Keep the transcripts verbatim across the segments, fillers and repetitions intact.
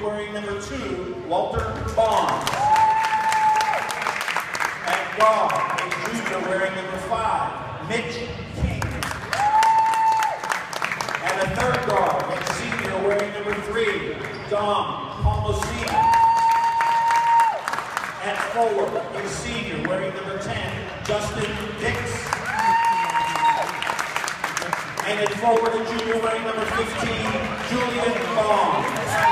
wearing number two, Walter Bond. At guard, a junior wearing number five, Mitch King. And a third guard, a senior wearing number three, Dom Palmosina. At forward, a senior wearing number ten, Justin Dix. And at forward, a junior wearing number fifteen, Julian Bond.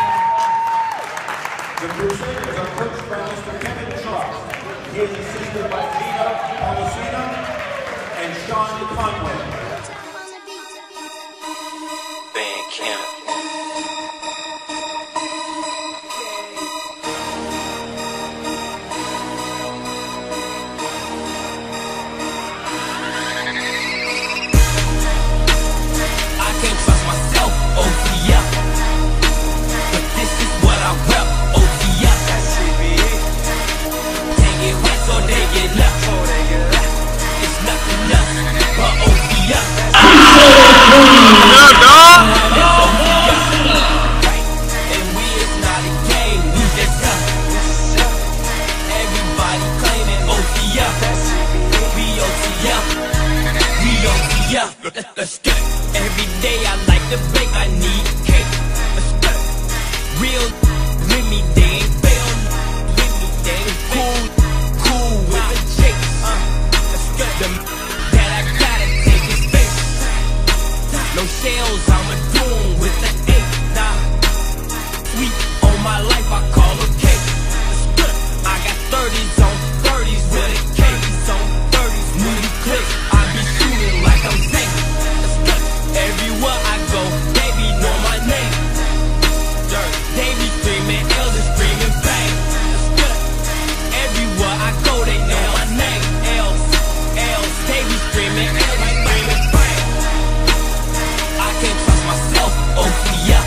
The Crusaders are coached by Mister Kevin Trust. He is assisted by Gina Palmosina and Sean Conway. Let's go. Every day I like to bake, I need cake. Let's go. Real with me, they ain't fail. With me, they ain't cool, cool with the chicks. Uh, let's go. The that I gotta take his face. No shells, I'm a doom with the eight. Nah, sweet on my life, I call her cake. Let's go. I got thirties on thirties with a cakes on thirties. Movie click, I be shooting like I'm safe. Everywhere I go, they be know my name. Dirt, they be screaming, L's is screaming bang. Everywhere I go, they know my name. L's, L's, they be screaming, L's is screaming bang. I can't trust myself, O T F.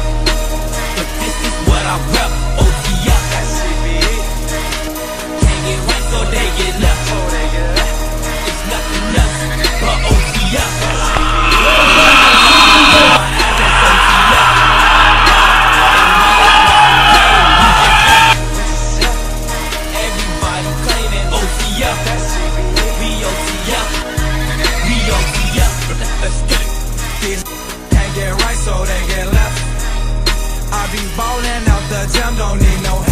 But this is what I rep, O T F. That shit be it. Can't get right, so they get left. It's nothing else but O T F. Can't get right, so they get left. I be ballin' out the gym, don't need no help.